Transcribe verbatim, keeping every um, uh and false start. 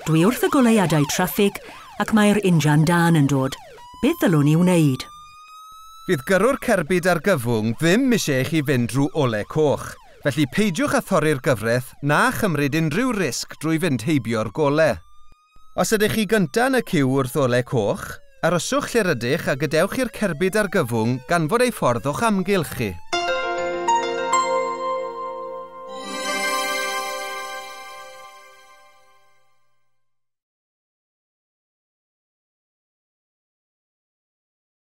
Dwi wrth y goleuadau traffig ac mae'r injan dan yn dod. Beth ddylwn i wneud? Bydd gyrrwr cerbyd ar gyfwng ddim eisiau chi fynd drwy olau coch, felly peidiwch â thorri'r gyfraith na chymryd unrhyw risg drwy fynd heibio'r golau. Os ydych chi gyntaf yn y ciw wrth olau coch, aroswch lle rydych a gadewch i'r cerbyd ar gyfwng gan fod ei ffordd o'ch amgylch chi.